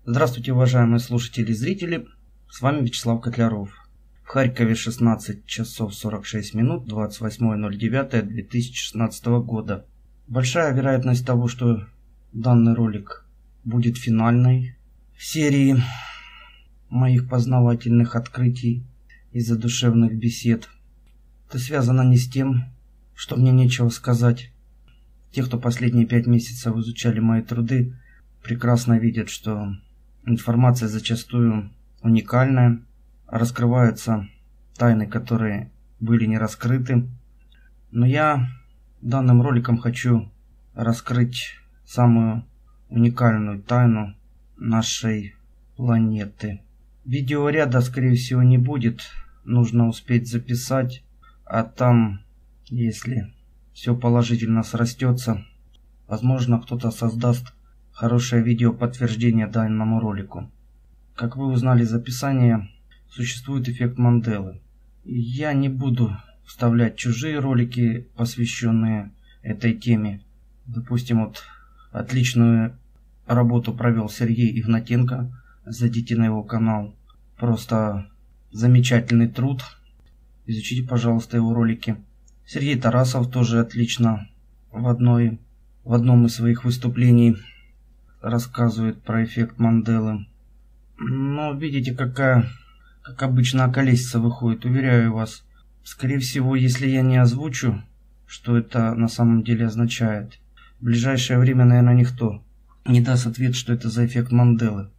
Здравствуйте, уважаемые слушатели и зрители, с вами Вячеслав Котляров. В Харькове 16 часов 46 минут, 28.09.2016 года. Большая вероятность того, что данный ролик будет финальной в серии моих познавательных открытий и задушевных бесед. Это связано не с тем, что мне нечего сказать. Те, кто последние 5 месяцев изучали мои труды, прекрасно видят, что информация зачастую уникальная, раскрываются тайны, которые были не раскрыты. Но я данным роликом хочу раскрыть самую уникальную тайну нашей планеты. Видеоряда, скорее всего, не будет, нужно успеть записать, а там, если все положительно срастется, возможно, кто-то создаст хорошее видео подтверждение данному ролику. Как вы узнали из описания, существует эффект Манделы. Я не буду вставлять чужие ролики, посвященные этой теме. Допустим, вот отличную работу провел Сергей Игнатенко. Зайдите на его канал. Просто замечательный труд. Изучите, пожалуйста, его ролики. Сергей Тарасов тоже отлично в одном из своих выступлений рассказывает про эффект Манделы. Но видите, как обычно, околесица выходит. Уверяю вас, скорее всего, если я не озвучу, что это на самом деле означает, в ближайшее время, наверное, никто не даст ответ, что это за эффект Манделы.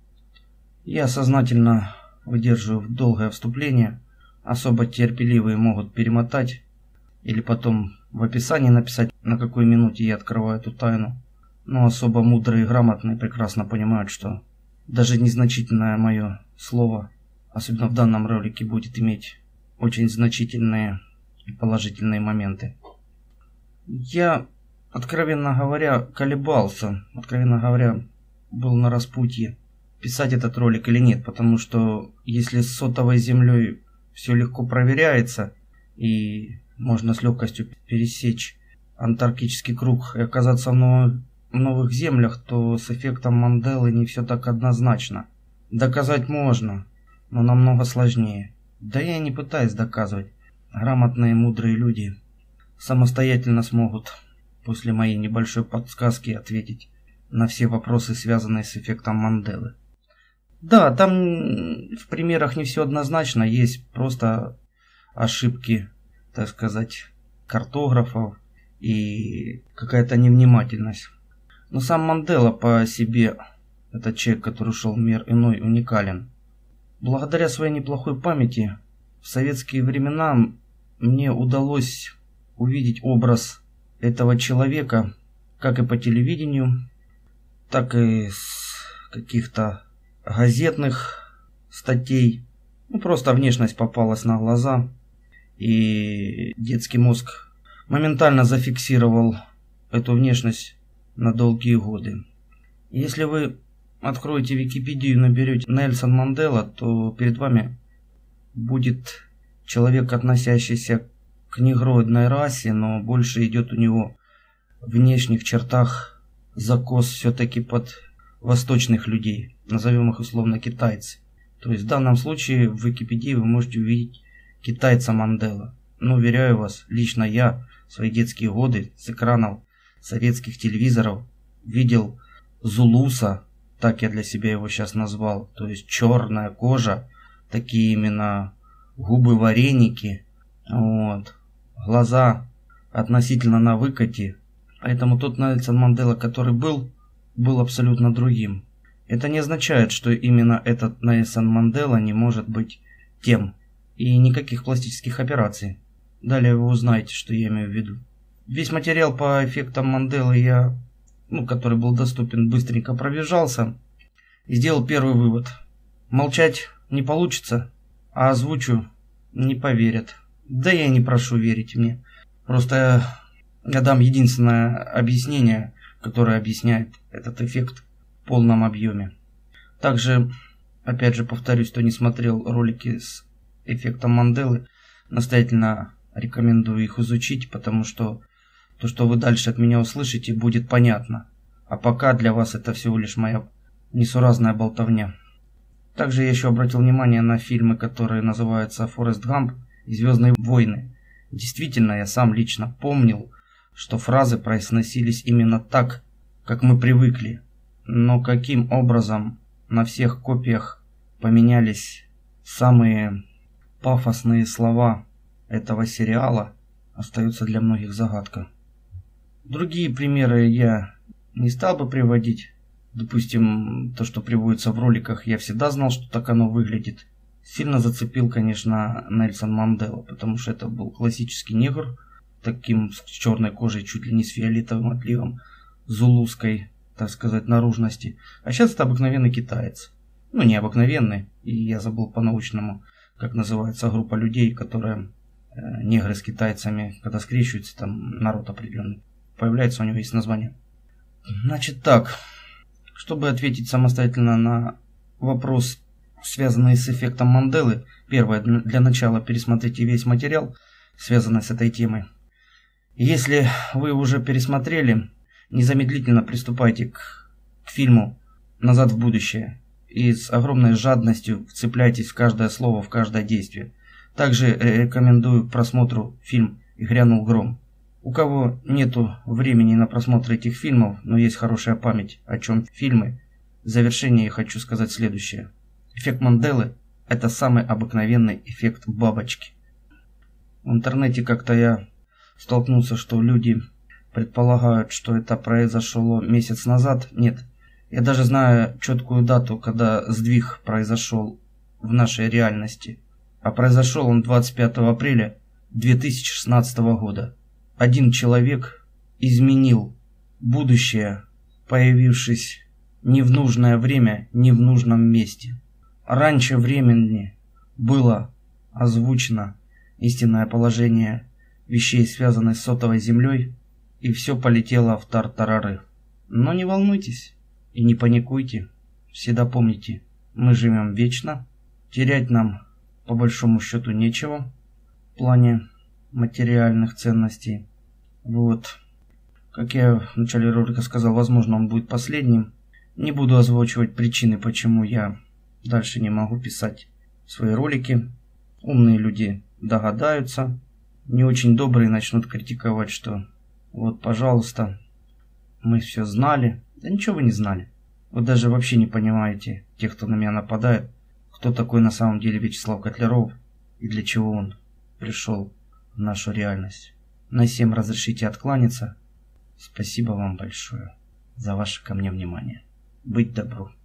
Я сознательно выдерживаю долгое вступление. Особо терпеливые могут перемотать или потом в описании написать, на какой минуте я открываю эту тайну. Но особо мудрые и грамотные прекрасно понимают, что даже незначительное мое слово, особенно в данном ролике, будет иметь очень значительные и положительные моменты. Я, откровенно говоря, колебался, был на распутье, писать этот ролик или нет, потому что если с сотовой землей все легко проверяется и можно с легкостью пересечь антарктический круг и оказаться в новых землях, то с эффектом Манделы не все так однозначно. Доказать можно, но намного сложнее. Да я не пытаюсь доказывать. Грамотные, мудрые люди самостоятельно смогут после моей небольшой подсказки ответить на все вопросы, связанные с эффектом Манделы. Да, там в примерах не все однозначно, есть просто ошибки, так сказать, картографов и какая-то невнимательность. Но сам Мандела по себе, этот человек, который ушел в мир иной, уникален. Благодаря своей неплохой памяти, в советские времена мне удалось увидеть образ этого человека, как и по телевидению, так и с каких-то газетных статей. Просто внешность попалась на глаза, и детский мозг моментально зафиксировал эту внешность на долгие годы. Если вы откроете Википедию и наберете Нельсон Мандела, то перед вами будет человек, относящийся к негроидной расе, но больше идет у него в внешних чертах закос все-таки под восточных людей, назовем их условно китайцы. То есть в данном случае в Википедии вы можете увидеть китайца Мандела. Но уверяю вас, лично я в свои детские годы с экранов советских телевизоров видел Зулуса, так я для себя его сейчас назвал, то есть черная кожа, такие именно губы вареники, глаза относительно на выкате. Поэтому тот Нельсон Мандела, который был абсолютно другим. Это не означает, что именно этот Нельсон Мандела не может быть тем. И никаких пластических операций. Далее вы узнаете, что я имею в виду. Весь материал по эффектам Манделы который был доступен, быстренько пробежался и сделал первый вывод. Молчать не получится, а озвучу не поверят. Да я не прошу верить мне. Просто я дам единственное объяснение, которое объясняет этот эффект в полном объеме. Также, опять же повторюсь, кто не смотрел ролики с эффектом Манделы, настоятельно рекомендую их изучить, потому что то, что вы дальше от меня услышите, будет понятно. А пока для вас это всего лишь моя несуразная болтовня. Также я еще обратил внимание на фильмы, которые называются «Форест Гамп» и «Звездные войны». Действительно, я сам лично помнил, что фразы произносились именно так, как мы привыкли. Но каким образом на всех копиях поменялись самые пафосные слова этого сериала, остается для многих загадка. Другие примеры я не стал бы приводить. Допустим, то, что приводится в роликах, я всегда знал, что так оно выглядит. Сильно зацепил, конечно, Нельсон Мандела, потому что это был классический негр, таким с черной кожей, чуть ли не с фиолетовым отливом, зулузской, так сказать, наружности. А сейчас это обыкновенный китаец. Ну, не обыкновенный, и я забыл по-научному, как называется группа людей, которые негры с китайцами, когда скрещиваются, там народ определенный. Появляется, у него есть название. Значит так, чтобы ответить самостоятельно на вопрос, связанный с эффектом Манделы, первое, для начала пересмотрите весь материал, связанный с этой темой. Если вы уже пересмотрели, незамедлительно приступайте к фильму «Назад в будущее» и с огромной жадностью вцепляйтесь в каждое слово, в каждое действие. Также рекомендую к просмотру фильм «И грянул гром». У кого нету времени на просмотр этих фильмов, но есть хорошая память, о чем фильмы, в завершение я хочу сказать следующее. Эффект Манделы – это самый обыкновенный эффект бабочки. В интернете как-то я столкнулся, что люди предполагают, что это произошло месяц назад. Нет, я даже знаю четкую дату, когда сдвиг произошел в нашей реальности. А произошел он 25 апреля 2016 года. Один человек изменил будущее, появившись не в нужное время, не в нужном месте. Раньше времени было озвучено истинное положение вещей, связанных с сотовой землей, и все полетело в тартарары. Но не волнуйтесь и не паникуйте. Всегда помните, мы живем вечно, терять нам по большому счету нечего в плане материальных ценностей. Вот. Как я в начале ролика сказал, возможно, он будет последним. Не буду озвучивать причины, почему я дальше не могу писать свои ролики. Умные люди догадаются. Не очень добрые начнут критиковать, что вот, пожалуйста, мы все знали. Да ничего вы не знали. Вы даже вообще не понимаете, тех, кто на меня нападает, кто такой на самом деле Вячеслав Котляров и для чего он пришел в нашу реальность. На всем разрешите откланяться. Спасибо вам большое за ваше ко мне внимание. Быть добру.